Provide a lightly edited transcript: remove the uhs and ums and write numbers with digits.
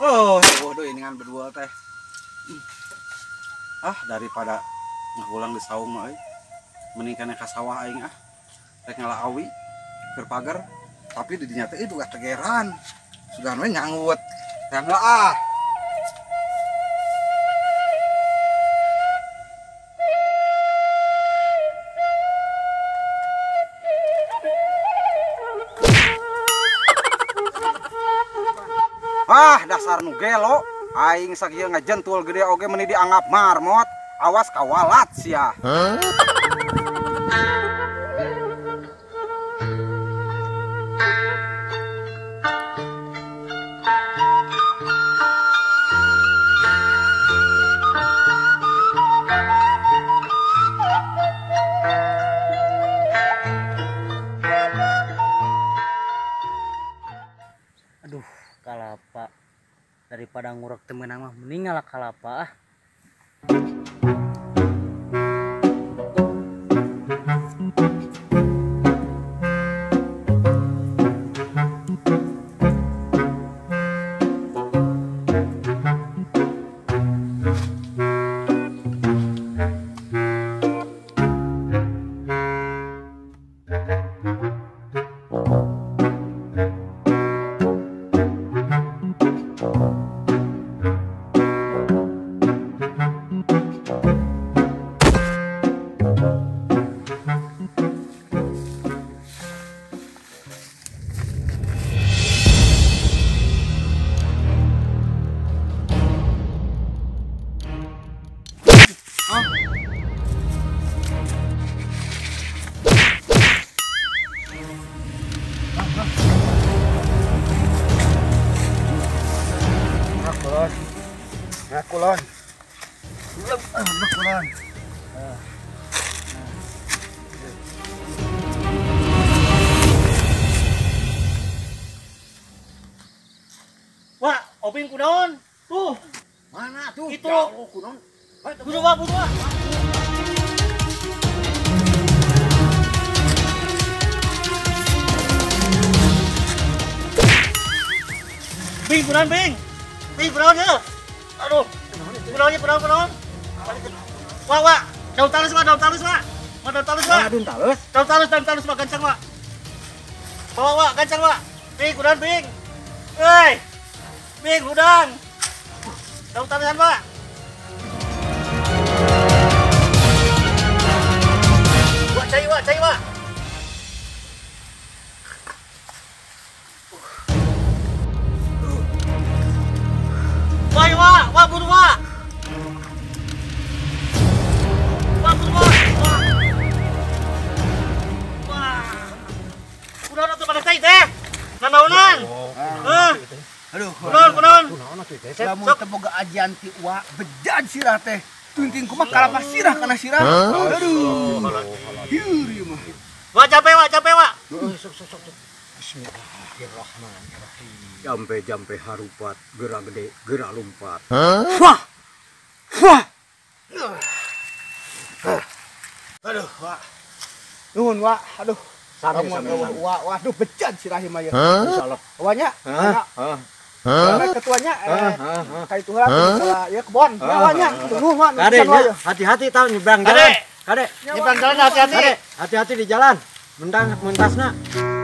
Oh, waduh ini kan berdua teh. Daripada ngulang di saung mah euy. Mending kana ka sawah aing rek ngalaawi keur pagar. Tapi di dinya teh itu gak tegeran. Sudah we nyanggut. Yang enggak dasar nu gelo aing sakieu ngajentul gede oge meuni dianggap marmot. Awas kawalat sia. Aduh, kalapa. Daripada ngurek temenang mah mending ngalah kalapa. Kulon. Wah, oping kunaon? Tuh. Mana tuh? Itu. Kunon. Bunuh wah. Bing, kunaon bing? Bing, kunaon ya? Aduh. Kunaon. Wah. Daun talus, Wak. Daun talus, Wak, gancang, Wak. Bawa, Wak, gancang, Wak. Bing, kunaon bing? Hei. Bing, udang. Daun talusan, Wak. Wak, cai, Wak. Wah, bunuh, Wak. Kunaon atuh pada cai teh? Nanaonan? Aduh. Kunaon? Lamun teu boga ajian ti Wa bedan sirah teh. Tunting kumaha kalapa sirah kana sirah. Aduh. Hieu mah. Wak, capek, Wak. Bismillahirrahmanirrahim. Jampe harupat, gerak gede, gerak lompat. Wah. Aduh, Wak. Nuhun, Wak. Aduh. Sami. Wak, waduh bejan sirah mah ya. Insyaallah. Wanya. Karena ketuanya kayak itu lah ya kebon. Wanya. Nuhun. Hati-hati tahu nyebrang jalan. Kade. Nyebrang jalan hati-hati. Hati-hati di jalan. Mentasna.